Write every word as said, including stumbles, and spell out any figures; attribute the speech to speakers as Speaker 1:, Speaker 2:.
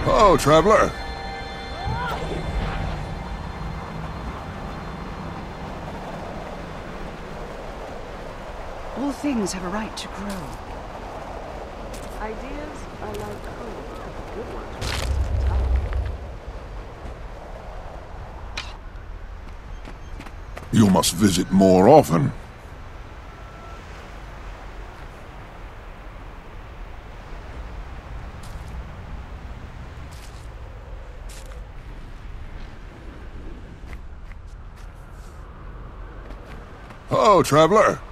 Speaker 1: Oh, traveler.
Speaker 2: All things have a right to grow.
Speaker 3: Ideas are like code. Good ones.
Speaker 1: You must visit more often. Oh, traveler.